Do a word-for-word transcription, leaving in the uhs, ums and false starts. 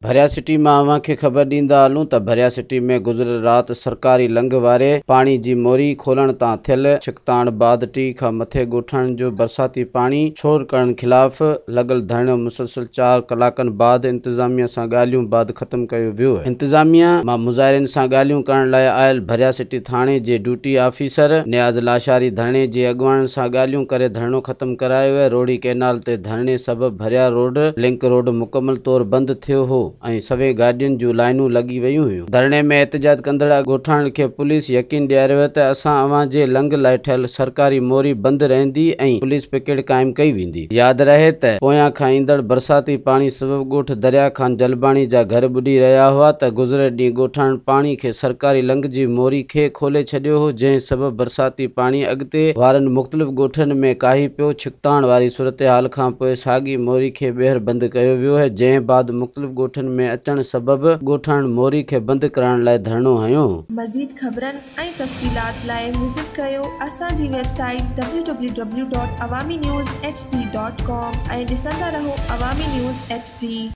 भरिया सिटी में अवां खे ख़बर ॾींदा हलूं त भरिया सिटी में गुज़िरियल रात सरकारी लंघ वारे पानी जी मोरी खोलण तां थियल छिकताण बाद टी खां मथे ॻोठाणनि जो बरसाती पानी छोड़ करण खिलाफ़ लगल धरणो मुसलसल चार कलाकनि बाद इंतजामिया सां ॻाल्हियूं बाद ख़त्म कयो वियो है। इंतजामिया मां मुज़ाहिरनि सां ॻाल्हियूं करण लाइ आयल भरिया सिटी थाणे जे ड्यूटी ऑफिसर नियाज़ लाशारी धरणे जे अॻुवाणनि सां ॻाल्हियूं करे धरणो ख़त्म करायो है। रोड़ी कैनाल ते धरणे सबबि भरिया रोड लिंक रोड मुकमल तौर बंदि थियो हो ऐं सभई गाॾियुनि जूं लाइनूं लॻी वयूं हुयूं। धरणे में एहतजाज कंदड़ ॻोठाणनि खे पुलिस यकीन ॾियारियो त असां अवां जे लंघ लाइ ठहियल सरकारी मोरी बंदि रहंदी ऐं पुलिस पिकेट क़ाइम कई वेंदी। यादि रहे त पोयां खां ईंदड़ बरसाती पाणी सबबि ॻोठ दरिया खान जलबाणी जा घर ॿुॾी रहिया हुआ त गुज़िरियल ॾींहुं ॻोठाणनि पाणी खे सरकारी लंघ जी मोरी खे खोले छॾियो हो, जंहिं सबबि बरसाती पाणी अॻिते वारनि मुख़्तलिफ़ ॻोठनि में काही पियो। छिकताण वारी सूरतहाल खां पोइ साॻी मोरी खे ॿीहर बंदि कयो वियो है, जंहिं बाद मुख़्तलिफ़ ॻोठनि में अचण सबबि ॻोठाणनि मोरी खे बंदि करण लाइ धरणो हंयो। मज़ीद ख़बरनि ऐं तफ़सीलात लाइ विज़िट कयो असांजी website W W W dot Awami news H D dot com ऐं ॾिसंदा रहो अवामी न्यूज़ एच डी।